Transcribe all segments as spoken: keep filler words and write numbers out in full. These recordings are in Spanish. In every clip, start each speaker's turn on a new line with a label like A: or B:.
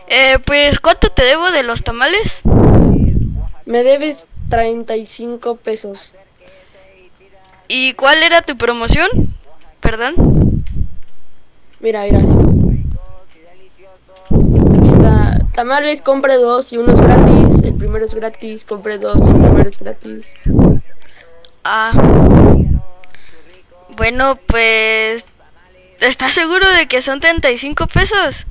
A: Eh, pues, ¿cuánto te debo de los tamales?
B: Me debes treinta y cinco pesos.
A: ¿Y cuál era tu promoción? Perdón.
B: Mira, mira. Aquí está. Tamales, compre dos y uno es gratis. El primero es gratis. Compre dos y el primero es gratis.
A: Ah. Bueno, pues... ¿Estás seguro de que son treinta y cinco pesos?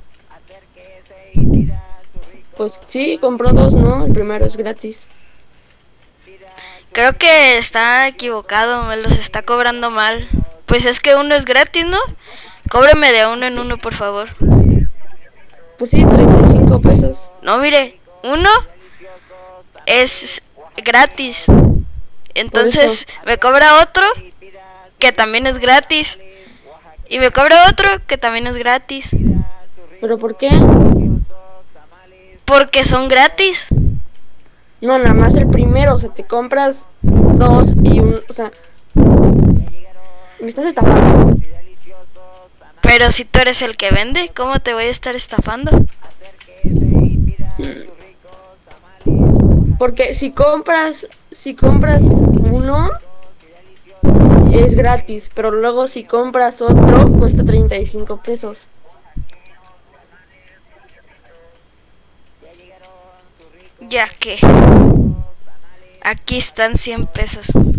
B: Pues sí, compró dos, ¿no? El primero es gratis.
A: Creo que está equivocado, me los está cobrando mal. Pues es que uno es gratis, ¿no? Cóbreme de uno en uno, por favor.
B: Pues sí, treinta y cinco pesos.
A: No, mire, uno es gratis. Entonces me cobra otro que también es gratis. Y me cobra otro que también es gratis.
B: ¿Pero por qué?
A: Porque son gratis.
B: No, nada más el primero. O sea, te compras dos y un... O sea... ¿Me estás estafando?
A: Pero si tú eres el que vende, ¿cómo te voy a estar estafando?
B: Porque si compras... Si compras uno... Es gratis. Pero luego si compras otro... Cuesta treinta y cinco pesos.
A: Ya que... Aquí están cien pesos.